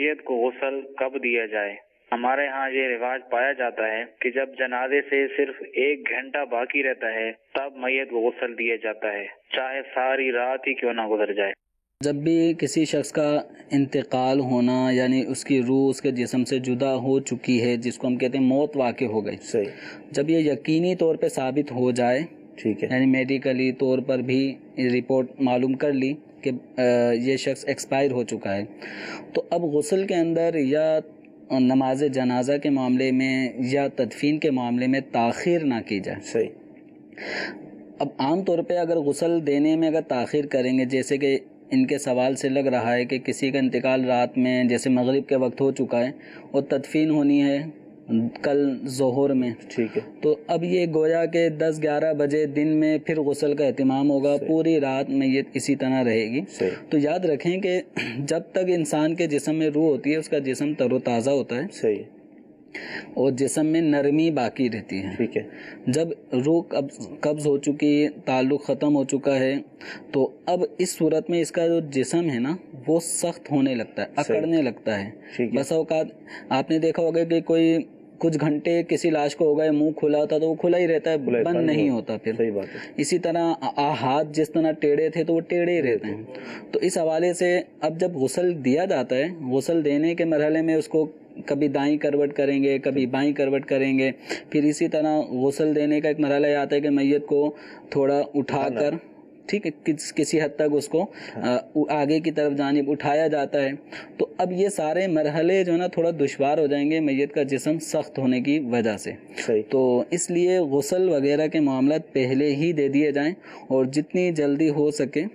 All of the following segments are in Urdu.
میت کو غسل کب دیا جائے؟ ہمارے ہاں یہ رواج پایا جاتا ہے کہ جب جنازے سے صرف 1 گھنٹہ باقی رہتا ہے تب میت کو غسل دیا جاتا ہے، چاہے ساری رات ہی کیوں نہ گزر جائے۔ جب بھی کسی شخص کا انتقال ہونا، یعنی اس کی روح اس کے جسم سے جدا ہو چکی ہے، جس کو ہم کہتے ہیں موت واقع ہو گئی، صحیح، جب یہ یقینی طور پہ ثابت ہو جائے، ٹھیک ہے، یعنی میڈیکلی طور پر بھی رپورٹ معلوم کر لی کہ یہ شخص ایکسپائر ہو چکا ہے، تو اب غسل کے اندر یا نماز جنازہ کے معاملے میں یا تدفین کے معاملے میں تاخیر نہ کی جائے، صحیح۔ اب عام طور پہ اگر غسل دینے میں اگر تاخیر کریں گے، جیسے کہ ان کے سوال سے لگ رہا ہے کہ کسی کا انتقال رات میں جیسے مغرب کے وقت ہو چکا ہے اور تدفین ہونی ہے کل ظہر میں، ٹھیک ہے، تو اب یہ گویا کہ 10-11 بجے دن میں پھر غسل کا اہتمام ہوگا، پوری رات میں یہ اسی طرح رہے گی، تو یاد رکھیں کہ جب تک انسان کے جسم میں روح ہوتی ہے اس کا جسم تر و تازہ ہوتا ہے، صحیح، اور جسم میں نرمی باقی رہتی ہے، ٹھیک ہے۔ جب روح قبض ہو چکی، تعلق ختم ہو چکا ہے، تو اب اس صورت میں اس کا جو جسم ہے نا وہ سخت ہونے لگتا ہے، اکڑنے لگتا ہے۔ بس اوقات آپ نے دیکھا ہوگا کہ کوئی کچھ گھنٹے کسی لاش کو ہو گئے منہ کھلا ہوتا تو وہ کھلا ہی رہتا ہے، بند نہیں ہوتا پھر، صحیح بات ہے۔ اسی طرح ہاتھ جس طرح ٹیڑھے تھے تو وہ ٹیڑھے ہی رہتے ہیں۔ تو اس حوالے سے اب جب غسل دیا جاتا ہے، غسل دینے کے مرحلے میں اس کو کبھی دائیں کروٹ کریں گے، کبھی بائیں کروٹ کریں گے، پھر اسی طرح غسل دینے کا ایک مرحلہ یہ آتا ہے کہ میت کو تھوڑا اٹھا کر، ٹھیک ہے، کسی حد تک اس کو آگے کی طرف جانب اٹھایا جاتا ہے۔ تو اب یہ سارے مرحلے جو ہے نا تھوڑا دشوار ہو جائیں گے میت کا جسم سخت ہونے کی وجہ سے، تو اس لیے غسل وغیرہ کے معاملات پہلے ہی دے دیے جائیں، اور جتنی جلدی ہو سکے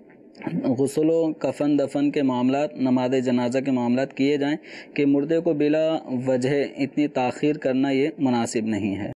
غسل و کفن دفن کے معاملات، نماز جنازہ کے معاملات کیے جائیں، کہ مردے کو بلا وجہ اتنی تاخیر کرنا یہ مناسب نہیں ہے۔